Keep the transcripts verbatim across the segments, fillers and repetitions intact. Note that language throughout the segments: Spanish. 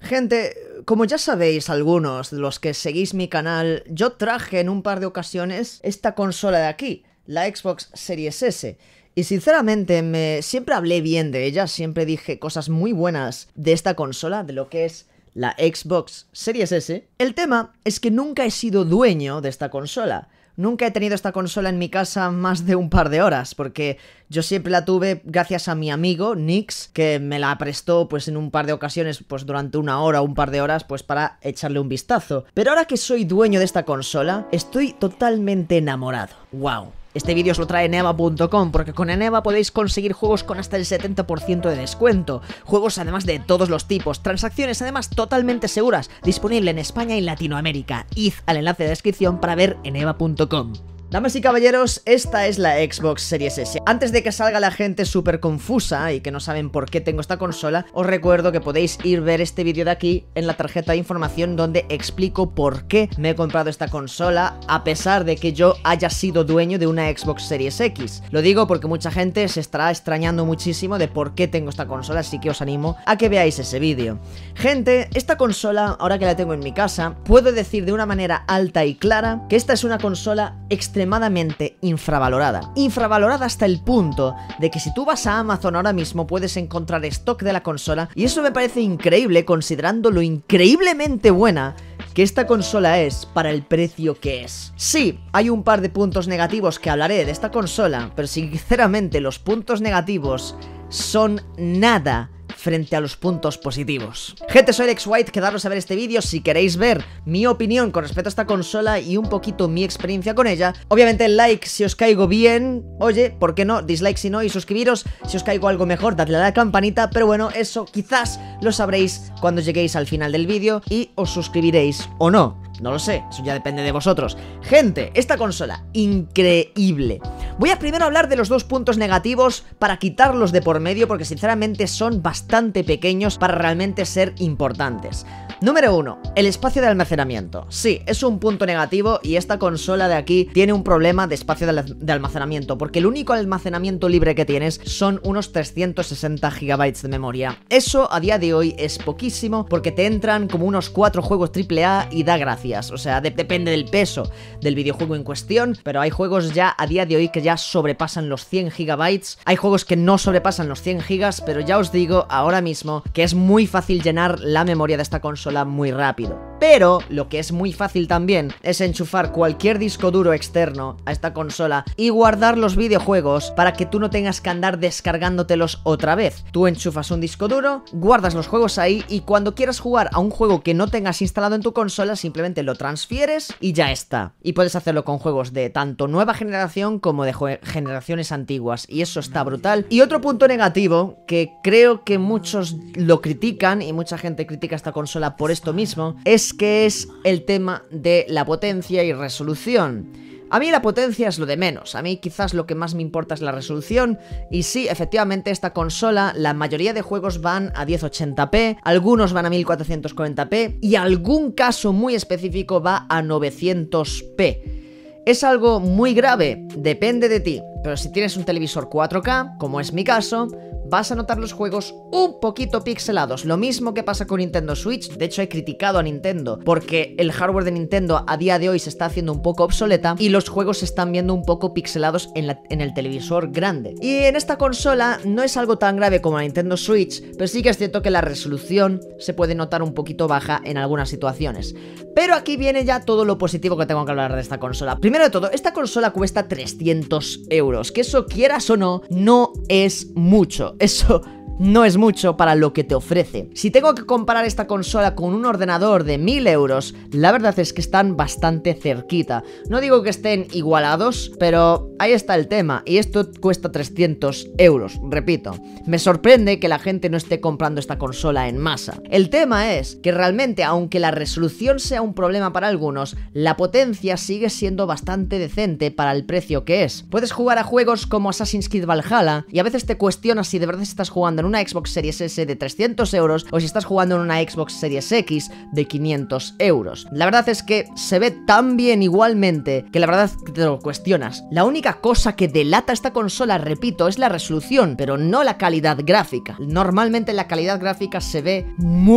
Gente, como ya sabéis algunos de los que seguís mi canal, yo traje en un par de ocasiones esta consola de aquí, la Xbox Series S. Y sinceramente me siempre hablé bien de ella, siempre dije cosas muy buenas de esta consola, de lo que es la Xbox Series S. El tema es que nunca he sido dueño de esta consola. Nunca he tenido esta consola en mi casa más de un par de horas, porque yo siempre la tuve gracias a mi amigo, Nix, que me la prestó pues en un par de ocasiones, pues durante una hora o un par de horas, pues para echarle un vistazo. Pero ahora que soy dueño de esta consola, estoy totalmente enamorado. ¡Wow! Este vídeo os lo trae eneba punto com, porque con Eneba podéis conseguir juegos con hasta el setenta por ciento de descuento, juegos además de todos los tipos, transacciones además totalmente seguras, disponible en España y Latinoamérica. Id al enlace de descripción para ver eneba punto com. Damas y caballeros, esta es la Xbox Series S. Antes de que salga la gente súper confusa y que no saben por qué tengo esta consola, os recuerdo que podéis ir ver este vídeo de aquí en la tarjeta de información donde explico por qué me he comprado esta consola a pesar de que yo haya sido dueño de una Xbox Series X. Lo digo porque mucha gente se estará extrañando muchísimo de por qué tengo esta consola, así que os animo a que veáis ese vídeo. Gente, esta consola, ahora que la tengo en mi casa, puedo decir de una manera alta y clara que esta es una consola extremadamente extremadamente infravalorada. Infravalorada hasta el punto de que si tú vas a Amazon ahora mismo puedes encontrar stock de la consola, y eso me parece increíble considerando lo increíblemente buena que esta consola es para el precio que es. Sí, hay un par de puntos negativos que hablaré de esta consola, pero sinceramente los puntos negativos son nada frente a los puntos positivos. Gente, soy Alex White, quedaros a ver este vídeo si queréis ver mi opinión con respecto a esta consola y un poquito mi experiencia con ella. Obviamente el like si os caigo bien, oye, ¿por qué no? Dislike si no, y suscribiros si os caigo algo mejor, dadle a la campanita, pero bueno, eso quizás lo sabréis cuando lleguéis al final del vídeo y os suscribiréis o no. No lo sé, eso ya depende de vosotros. Gente, esta consola, increíble. Voy a primero hablar de los dos puntos negativos para quitarlos de por medio, porque sinceramente son bastante pequeños para realmente ser importantes. Número uno, el espacio de almacenamiento. Sí, es un punto negativo y esta consola de aquí tiene un problema de espacio de almacenamiento, porque el único almacenamiento libre que tienes son unos trescientos sesenta gigabytes de memoria. Eso a día de hoy es poquísimo, porque te entran como unos cuatro juegos triple A y da gracias. O sea, de depende del peso del videojuego en cuestión, pero hay juegos ya a día de hoy que ya sobrepasan los cien gigabytes. Hay juegos que no sobrepasan los cien gigas, pero ya os digo ahora mismo que es muy fácil llenar la memoria de esta consola muy rápido. Pero lo que es muy fácil también es enchufar cualquier disco duro externo a esta consola y guardar los videojuegos para que tú no tengas que andar descargándotelos otra vez. Tú enchufas un disco duro, guardas los juegos ahí y cuando quieras jugar a un juego que no tengas instalado en tu consola, simplemente lo transfieres y ya está. Y puedes hacerlo con juegos de tanto nueva generación como de generaciones antiguas, y eso está brutal. Y otro punto negativo, que creo que muchos lo critican y mucha gente critica esta consola por esto mismo, es que es el tema de la potencia y resolución. A mí la potencia es lo de menos, a mí quizás lo que más me importa es la resolución. Y sí, efectivamente esta consola, la mayoría de juegos van a diez ochenta p, algunos van a mil cuatrocientos cuarenta p y algún caso muy específico va a novecientos p. ¿Es algo muy grave? Depende de ti, pero si tienes un televisor cuatro K, como es mi caso, vas a notar los juegos un poquito pixelados. Lo mismo que pasa con Nintendo Switch. De hecho he criticado a Nintendo porque el hardware de Nintendo a día de hoy se está haciendo un poco obsoleta y los juegos se están viendo un poco pixelados en, la, en el televisor grande. Y en esta consola no es algo tan grave como la Nintendo Switch, pero sí que es cierto que la resolución se puede notar un poquito baja en algunas situaciones. Pero aquí viene ya todo lo positivo que tengo que hablar de esta consola. Primero de todo, esta consola cuesta trescientos euros, que eso, quieras o no, no es mucho. Eso no es mucho para lo que te ofrece. Si tengo que comparar esta consola con un ordenador de mil euros, la verdad es que están bastante cerquita. No digo que estén igualados, pero ahí está el tema. Y esto cuesta trescientos euros, repito. Me sorprende que la gente no esté comprando esta consola en masa. El tema es que realmente, aunque la resolución sea un problema para algunos, la potencia sigue siendo bastante decente para el precio que es. Puedes jugar a juegos como Assassin's Creed Valhalla y a veces te cuestionas si de verdad estás jugando en una Xbox Series S de trescientos euros o si estás jugando en una Xbox Series X de quinientos euros. La verdad es que se ve tan bien igualmente que la verdad es que te lo cuestionas. La única cosa que delata esta consola, repito, es la resolución, pero no la calidad gráfica. Normalmente la calidad gráfica se ve muy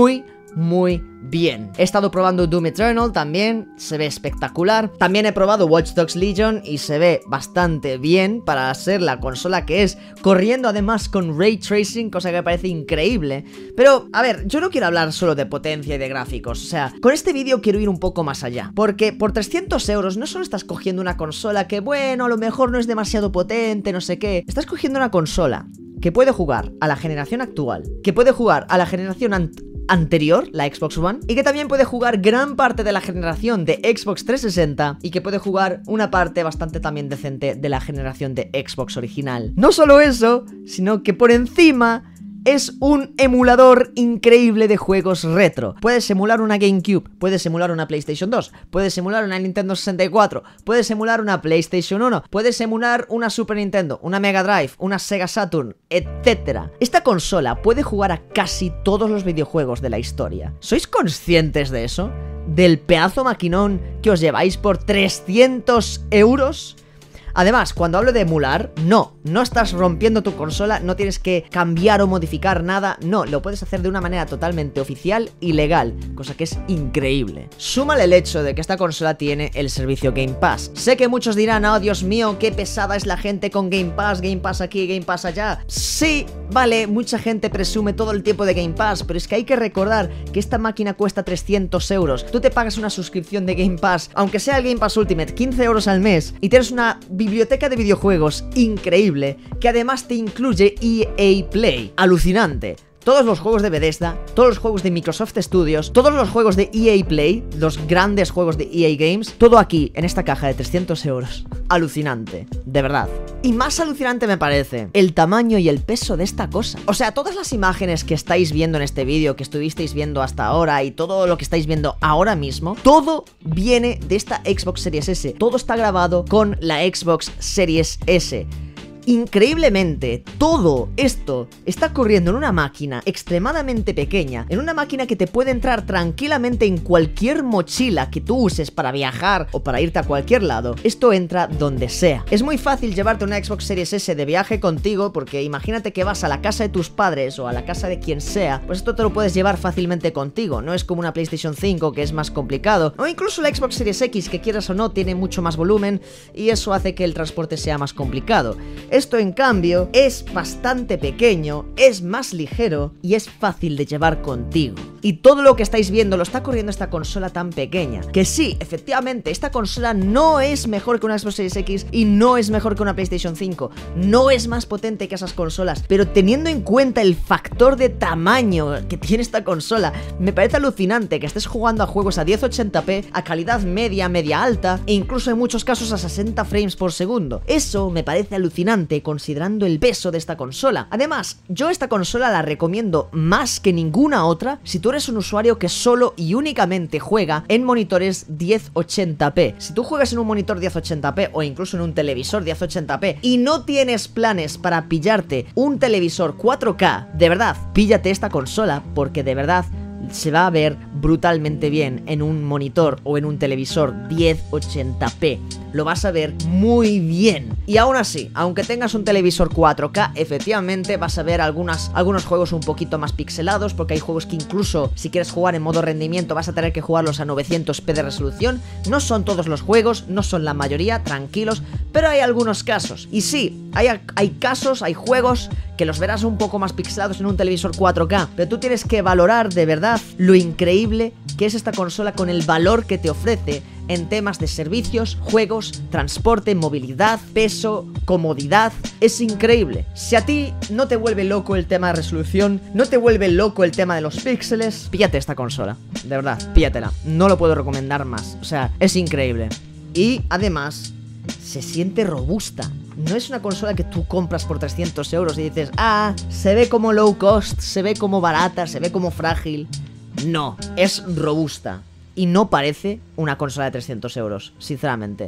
muy bien. He estado probando Doom Eternal también, se ve espectacular. También he probado Watch Dogs Legion y se ve bastante bien para ser la consola que es, corriendo además con Ray Tracing, cosa que me parece increíble. Pero, a ver, yo no quiero hablar solo de potencia y de gráficos, o sea, con este vídeo quiero ir un poco más allá, porque por trescientos euros no solo estás cogiendo una consola que, bueno, a lo mejor no es demasiado potente, no sé qué, estás cogiendo una consola que puede jugar a la generación actual, que puede jugar a la generación anterior, anterior, la Xbox One, y que también puede jugar gran parte de la generación de Xbox trescientos sesenta y que puede jugar una parte bastante también decente de la generación de Xbox original. No solo eso, sino que por encima es un emulador increíble de juegos retro. Puedes emular una GameCube, puedes emular una PlayStation dos, puedes emular una Nintendo sesenta y cuatro, puedes emular una PlayStation uno, puedes emular una Super Nintendo, una Mega Drive, una Sega Saturn, etcétera. Esta consola puede jugar a casi todos los videojuegos de la historia. ¿Sois conscientes de eso? ¿Del pedazo maquinón que os lleváis por trescientos euros? Además, cuando hablo de emular, no, no estás rompiendo tu consola, no tienes que cambiar o modificar nada, no, lo puedes hacer de una manera totalmente oficial y legal, cosa que es increíble. Súmale el hecho de que esta consola tiene el servicio Game Pass. Sé que muchos dirán, oh Dios mío, qué pesada es la gente con Game Pass, Game Pass aquí, Game Pass allá. Sí, vale, mucha gente presume todo el tiempo de Game Pass, pero es que hay que recordar que esta máquina cuesta trescientos euros. Tú te pagas una suscripción de Game Pass, aunque sea el Game Pass Ultimate, quince euros al mes, y tienes una biblioteca de videojuegos increíble que además te incluye E A Play. Alucinante. Todos los juegos de Bethesda, todos los juegos de Microsoft Studios, todos los juegos de E A Play, los grandes juegos de E A Games, todo aquí en esta caja de trescientos euros. Alucinante, de verdad. Y más alucinante me parece el tamaño y el peso de esta cosa. O sea, todas las imágenes que estáis viendo en este vídeo, que estuvisteis viendo hasta ahora y todo lo que estáis viendo ahora mismo, todo viene de esta Xbox Series S. Todo está grabado con la Xbox Series S. Increíblemente, todo esto está corriendo en una máquina extremadamente pequeña, en una máquina que te puede entrar tranquilamente en cualquier mochila que tú uses para viajar o para irte a cualquier lado. Esto entra donde sea. Es muy fácil llevarte una Xbox Series S de viaje contigo, porque imagínate que vas a la casa de tus padres o a la casa de quien sea, pues esto te lo puedes llevar fácilmente contigo. No es como una PlayStation cinco, que es más complicado, o incluso la Xbox Series X, que quieras o no tiene mucho más volumen y eso hace que el transporte sea más complicado. Esto, en cambio, es bastante pequeño, es más ligero y es fácil de llevar contigo. Y todo lo que estáis viendo lo está corriendo esta consola tan pequeña. Que sí, efectivamente, esta consola no es mejor que una Xbox Series X y no es mejor que una PlayStation cinco. No es más potente que esas consolas. Pero teniendo en cuenta el factor de tamaño que tiene esta consola, me parece alucinante que estés jugando a juegos a diez ochenta p, a calidad media, media alta, e incluso en muchos casos a sesenta frames por segundo. Eso me parece alucinante considerando el peso de esta consola. Además, yo esta consola la recomiendo más que ninguna otra si tú eres un usuario que solo y únicamente juega en monitores diez ochenta p. Si tú juegas en un monitor diez ochenta p o incluso en un televisor diez ochenta p y no tienes planes para pillarte un televisor cuatro K, de verdad, píllate esta consola, porque de verdad se va a ver brutalmente bien en un monitor o en un televisor diez ochenta p. Lo vas a ver muy bien. Y aún así, aunque tengas un televisor cuatro K, efectivamente vas a ver algunas, algunos juegos un poquito más pixelados, porque hay juegos que incluso si quieres jugar en modo rendimiento vas a tener que jugarlos a novecientos p de resolución. No son todos los juegos, no son la mayoría, tranquilos, pero hay algunos casos. Y sí, hay, hay casos, hay juegos que los verás un poco más pixelados en un televisor cuatro K, pero tú tienes que valorar de verdad lo increíble que es esta consola con el valor que te ofrece en temas de servicios, juegos, transporte, movilidad, peso, comodidad. Es increíble. Si a ti no te vuelve loco el tema de resolución, no te vuelve loco el tema de los píxeles, píllate esta consola. De verdad, píllatela. No lo puedo recomendar más. O sea, es increíble. Y además, se siente robusta. No es una consola que tú compras por trescientos euros y dices, ah, se ve como low cost, se ve como barata, se ve como frágil. No, es robusta. Y no parece una consola de trescientos euros, sinceramente.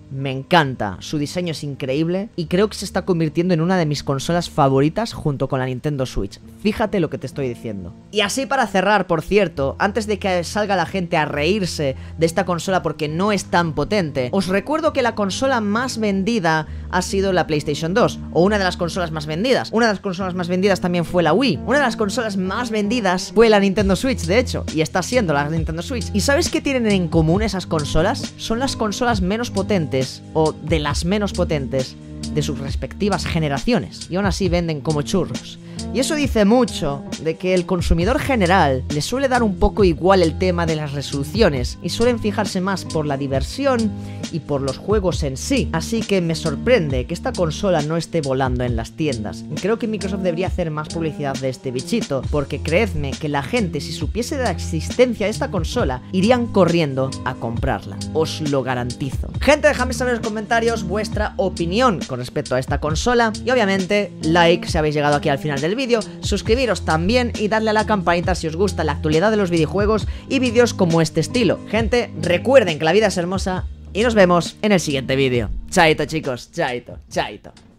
me encanta, su diseño es increíble y creo que se está convirtiendo en una de mis consolas favoritas junto con la Nintendo Switch. Fíjate lo que te estoy diciendo. Y así para cerrar, por cierto, antes de que salga la gente a reírse de esta consola porque no es tan potente, os recuerdo que la consola más vendida ha sido la PlayStation dos, o una de las consolas más vendidas. Una de las consolas más vendidas también fue la Wii. Una de las consolas más vendidas fue la Nintendo Switch, de hecho, y está siendo la Nintendo Switch. ¿Y sabes qué tienen en común esas consolas? Son las consolas menos potentes, o de las menos potentes, de sus respectivas generaciones, y aún así venden como churros. Y eso dice mucho de que el consumidor general le suele dar un poco igual el tema de las resoluciones y suelen fijarse más por la diversión y por los juegos en sí. Así que me sorprende que esta consola no esté volando en las tiendas. Creo que Microsoft debería hacer más publicidad de este bichito, porque creedme que la gente, si supiese de la existencia de esta consola, irían corriendo a comprarla. Os lo garantizo. Gente, dejadme saber en los comentarios vuestra opinión con respecto a esta consola y obviamente like si habéis llegado aquí al final del vídeo, suscribiros también y darle a la campanita si os gusta la actualidad de los videojuegos y vídeos como este estilo. Gente, recuerden que la vida es hermosa y nos vemos en el siguiente vídeo. Chaito chicos, chaito, chaito.